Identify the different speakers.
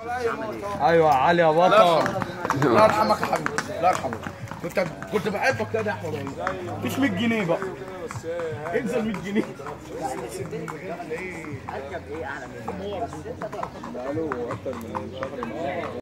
Speaker 1: ايوه علي يا بطل.
Speaker 2: الله يرحمك يا حبيبي، الله يرحمك. كنت بحبك كده يا احمد والله. مفيش 100 جنيه بقى. انزل 100 جنيه.
Speaker 3: اركب ايه اعلى منه؟
Speaker 4: بقاله اكتر من شهر.